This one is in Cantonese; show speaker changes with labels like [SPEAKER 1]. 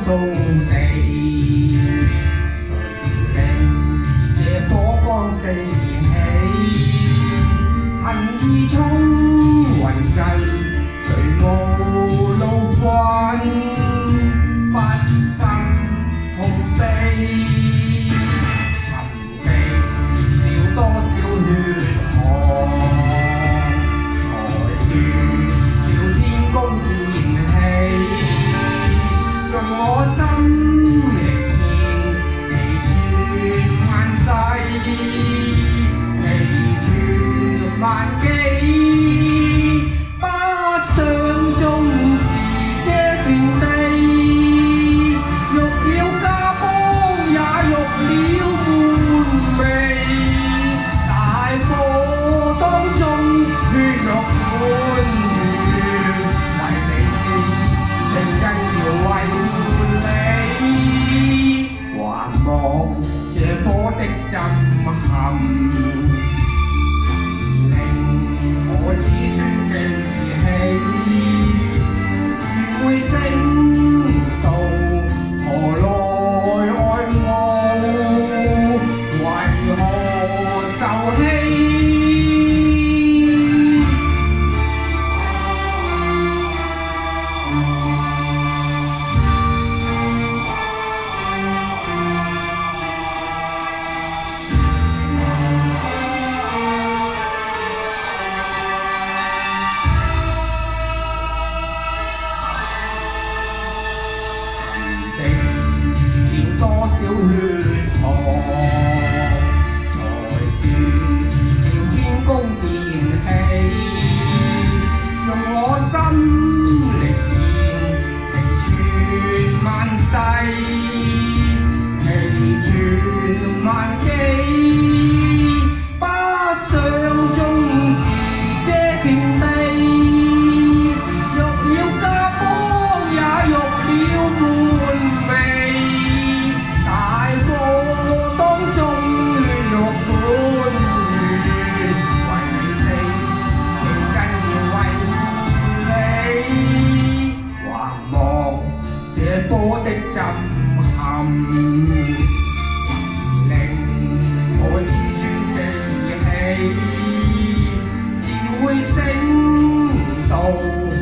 [SPEAKER 1] 掃地，誰令這火光四起？恨意衝雲際，誰無路困，不禁痛悲。沉澱了多少血汗，才斷了天公電氣。用我心力獻，祈傳萬世，祈傳萬紀，不想縱是這田地，欲了家邦也欲了門楣，大火當中血肉滿園，為你死，正因要為還望這火的震撼，令我子孫記起，願會升到何來愛慕，為何受欺？了多少血汗，才斷了天公電氣。用我心力獻，祈傳萬世，祈傳萬紀，不想縱是這田地，欲了家邦也欲了門楣。大火當中血肉滿園，為你死，正根要為你，還望這火的震撼，令我子孫記起，自會升到